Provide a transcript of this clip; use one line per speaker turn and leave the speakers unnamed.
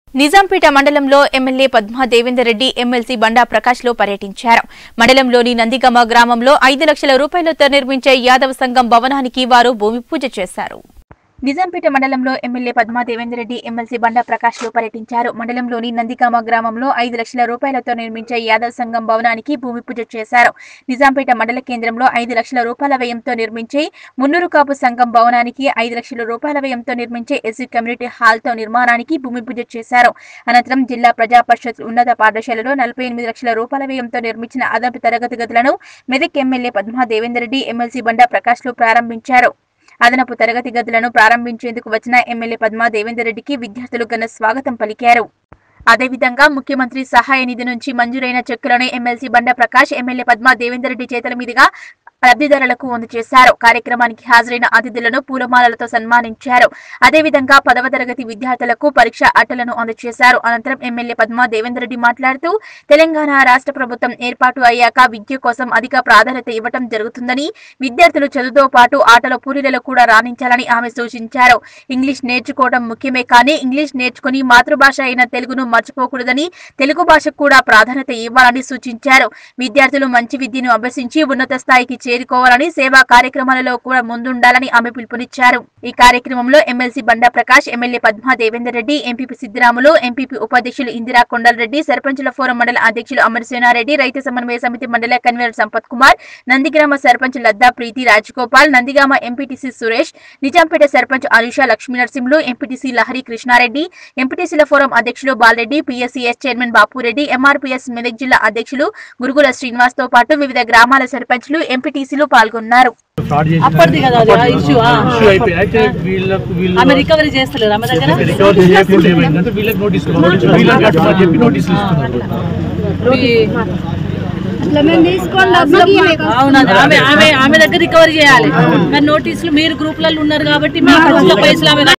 నిజాంపేట మండలంలో MLA Padma Devender Reddy MLC Banda Prakash లో పర్యటించారు. మండలంలోని నందిగమ గ్రామంలో 5 లక్షల రూపాయలతో నిర్మించే యాదవ సంఘం భవనానికి వారు భూమి పూజ చేశారు. నిజాంపేట మండలంలో ఎమ్మెల్యే పద్మా దేవేందర్ రెడ్డి ఎమ్మెల్సీ బండా ప్రకాష్ లో పర్యటించారు. మండలంలోని నందిగామ గ్రామంలో 5 లక్షల రూపాయలతో నిర్మించే యాదవ్ సంఘం భవనానికి భూమి పూజ చేశారు. నిజాంపేట మండల కేంద్రంలో 5 లక్షల రూపాయల వ్యయంతో నిర్మించే మున్నూరు కాపు సంఘం భవనానికి 5 లక్షల రూపాయల వ్యయంతో నిర్మించే ఎస్సీ కమ్యూనిటీ హాల్ తో నిర్మాణానికి భూమి పూజ చేశారు. అనంతరం జిల్లా ప్రజా పరిషత్ ఉన్నత పాఠశాలలో 48 లక్షల రూపాయల వ్యయంతో నిర్మించిన అదనపు తరగతి గదులను మెదక్ ఎమ్మెల్యే పద్మా దేవేందర్ రెడ్డి ఎమ్మెల్సీ బండా ప్రకాష్ లో ప్రారంభించారు. అదనపు తరగతి గదులను ప్రారంభించేందుకు వచ్చిన ఎమ్మెల్యే పద్మా దేవేందర్ రెడ్డికి విద్యార్థులు ఘన స్వాగతం పలికారు. అదేవిధంగా ముఖ్యమంత్రి సహాయ నిధి నుంచి మంజూరైన చెక్కులను ఎమ్మెల్సీ బండా ప్రకాష్ ఎమ్మెల్యే పద్మా దేవేందర్ రెడ్డి చేతుల మీదుగా లబ్ధిదారులకు అందజేశారు. కార్యక్రమానికి హాజరైన అతిథులను పూలమాలలతో సన్మానించారు. అదేవిధంగా 10వ తరగతి విద్యార్థులకు పరీక్ష అట్టలను అందజేశారు. అనంతరం ఎమ్మెల్యే పద్మా దేవేందర్ రెడ్డి మాట్లాడుతూ తెలంగాణ రాష్ట్ర ప్రభుత్వం ఏర్పాటు అయ్యాక విద్య కోసం అధిక ప్రాధాన్యత ఇవ్వడం జరుగుతుందని, విద్యార్థులు చదువుతో పాటు ఆటల పూరిలలో కూడా రాణించాలని ఆమె సూచించారు. ఇంగ్లీష్ నేర్చుకోవడం ముఖ్యమే కానీ ఇంగ్లీష్ నేర్చుకుని మాతృభాష అయిన తెలుగును మర్చిపోకూడదని, తెలుగు భాషకు కూడా ప్రాధాన్యత ఇవ్వాలని సూచించారు. విద్యార్థులు మంచి విద్యను అభ్యసించి ఉన్నత స్థాయికి చేరుకోవాలని, సేవా కార్యక్రమాలలో కూడా ముందుండాలని ఆమె పిలుపునిచ్చారు. ఈ కార్యక్రమంలో MLC Banda Prakash, MLA Padma Devender Reddy, MPP Siddiramulu, MPP ఉపాధ్యక్షులు ఇందిరా కొండలరెడ్డి, సర్పంచుల ఫోరం మండల అధ్యక్షులు అమరసేనారెడ్డి, రైతు సమన్వయ సమితి మండల convener Sampath Kumar, Nandigrama sarpanch Ladda Preethi Rajagopal, Nandigama MPTC Suresh, Nizampet sarpanch Anusha Lakshminarasimhulu, MPTC Lahari Krishnareddy, ఎంపీటీసీల ఫోరం అధ్యక్షులు Balareddy, PSCS chairman Bapureddy, MRPS Medak జిల్లా అధ్యక్షులు గురుగుల శ్రీనివాస్ తో పాటు వివిధ గ్రామాల సర్పంచ్లు, ఎంపీటీసీలు పాల్గొన్నారు.
ఆమె దగ్గర రికవరీ చేయాలి. కానీ నోటీసులు మీరు గ్రూప్లలో ఉన్నారు కాబట్టి